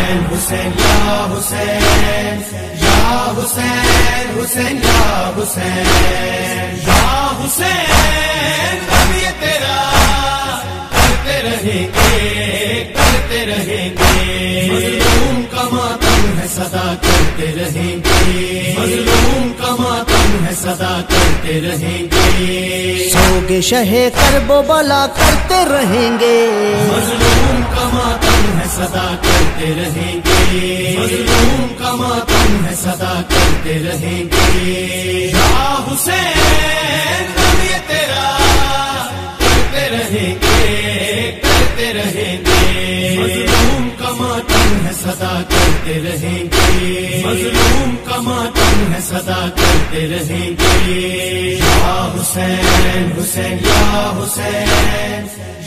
हुसैन हुसैन या हुसैन या हुसैन हुसैन या हुसैन या हुसैन। हम ये तेरा करते रहेंगे मजलूम का मातम है सदा करते रहेंगे मजलूम का मातम है सदा करते रहेंगे। सोगे शहे करबो बला करते रहेंगे मजलूम का मातम है सदा करते रहेंगे मजलूम का मातम है सदा करते रहेंगे। या हुसैन हम ये तेरा करते रहेंगे मजलूम का मातम है सदा करते रहेंगे मजलूम का मातम है सदा करते रहेंगे। या हुसैन हुसैन या हुसैन